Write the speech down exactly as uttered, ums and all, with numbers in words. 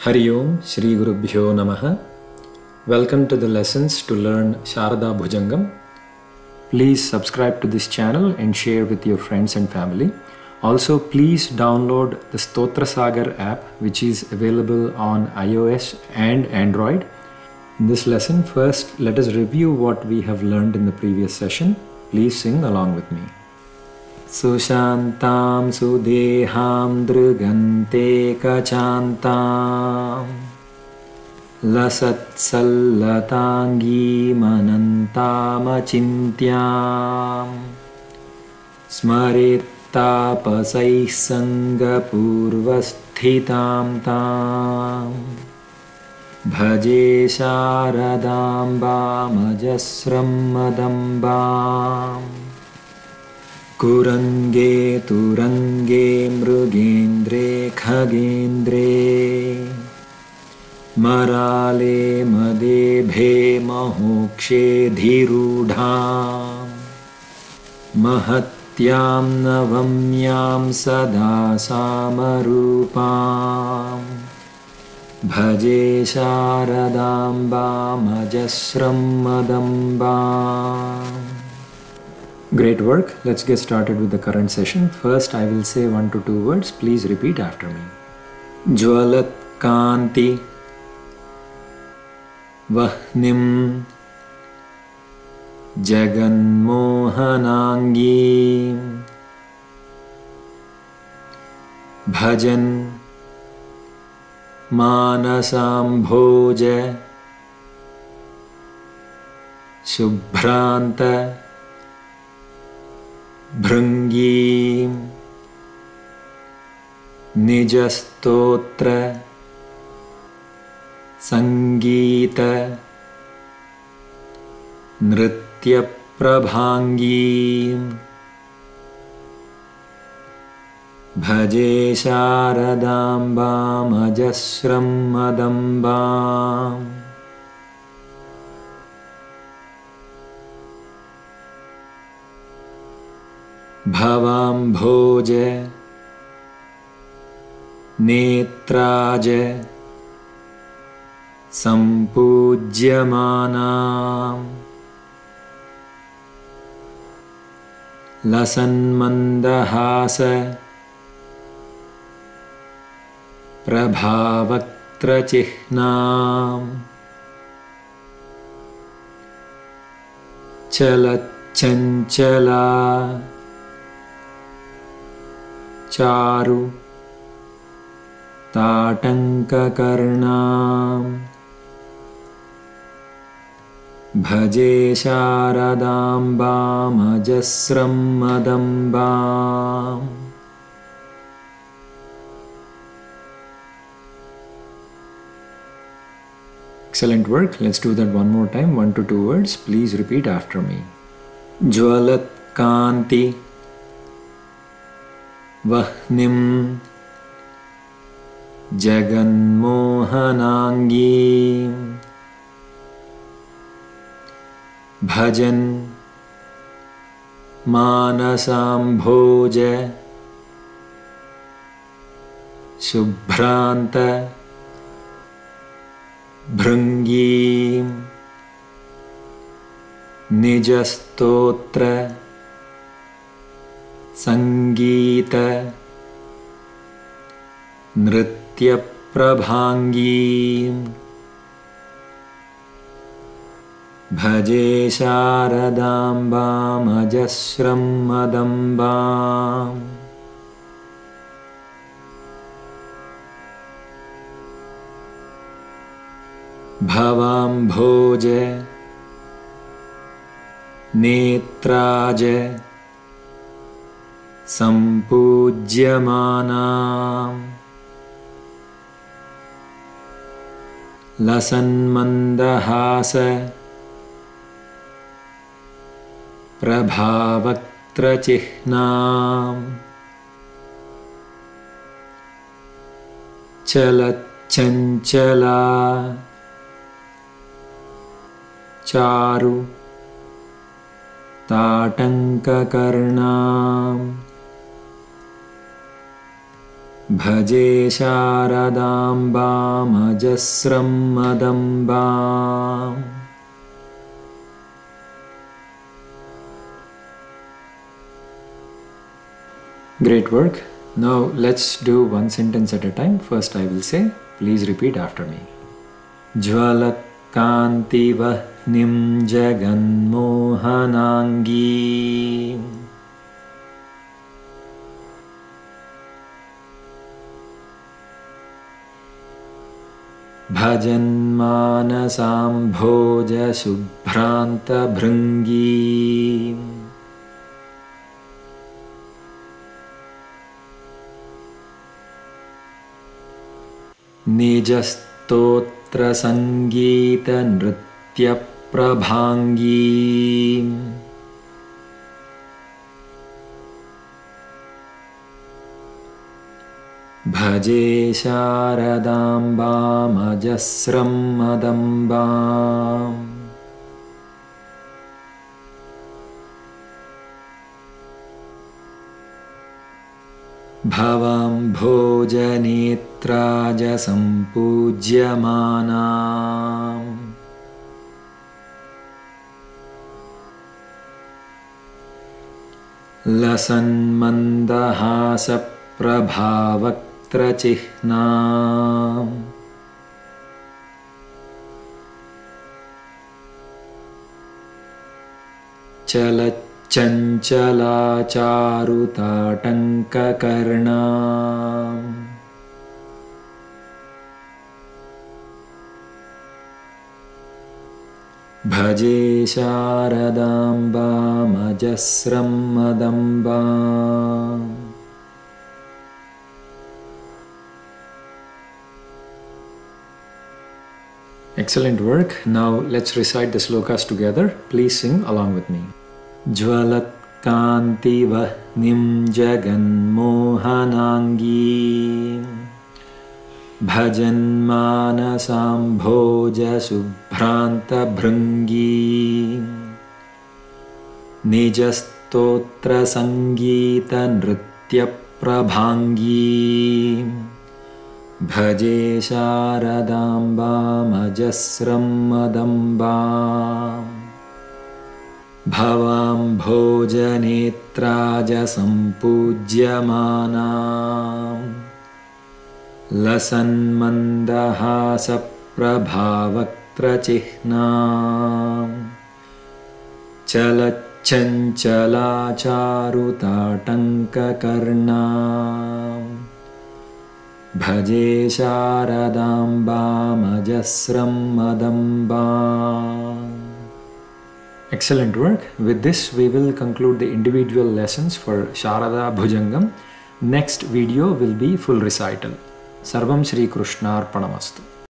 Hari Om Shri Gurubhyo Namaha. Welcome to the lessons to learn Sharada Bhujangam. Please subscribe to this channel and share with your friends and family. Also, please download the Stotra Sagar app, which is available on iOS and Android. In this lesson, first let us review what we have learned in the previous session. Please sing along with me. Sushantam sudeham drugante kachantam lasat sallatangi manantam achintyam smarit tapasai sangapurvasthitam tam bhaje sharadambam ajasram madambam Kurange turange mrugendre khagendre marale madebhe mahokshe dhirudham mahatyam navamyam sada samarupam bhaje sharadambam ajasram madambam. Great work. Let's get started with the current session. First, I will say one to two words. Please repeat after me. Jwalat Kanti Vahnim Jagan Mohanangi Bhajan Manasam Bhoja Shubhranta Bhrangim Nijastotra Sangita Nritya Prabhangim Bhaje Sharadambam Ajasram Madambam. Bhavam bhoje netraje sampujyamanam lasan mandahasa prabhavatra chihnam chalat chanchala Charu Tatanka Karnam Bhaje Sharadambam Ajasram Madambam. Excellent work. Let's do that one more time. One to two words. Please repeat after me. Jwalat Kanti Vahnim Jagan Mohanangi Bhajan Manasam Bhoja Shubhranta Bhrangim Nijastotra Sangita Nritya Prabhangim Bhaje Sharadambam Ajasram Madambam. Bhavam bhoje netraje sampujyamanam lasan mandahasa prabhavatra chihnam chalat chanchala charu ताटंककर्णाम भजे शारदाम्बामजस्रं मदम्बाम्। Great work. Now let's do one sentence at a time. First I will say, please repeat after me. Jwalat kantivahnim jaganmohanangi. Bhajan manasambhoja subhranta bhringi. Nijastotra sangita nritya prabhangi. Bhaje sharadambamajasram madambam. Bhavam bhojanetraja sampujyamanam. Lasan mandahasa prabhavaktra chihnam. Chalat Chanchala charutatanka karnam. Bhaje sharadambamajasram madambam. Excellent work. Now let's recite the slokas together. Please sing along with me. Jwalat kantivahnim jaganmohanangi. Bhajan manasambhoja subhranta bhringi. Nijastotra sangita nritya prabhangi. Bhaje sharadambamajasram madambam. Bhavam bhojanetraja sampujyamanam. Lasan mandahasa prabhavaktra chihnam. Chalat chanchala charutatanka karnam. Bhaje sharadambamajasram madambam. Excellent work. With this, we will conclude the individual lessons for Sharada Bhujangam. Next video will be full recital. Sarvam Shri Krishnarpanamastu.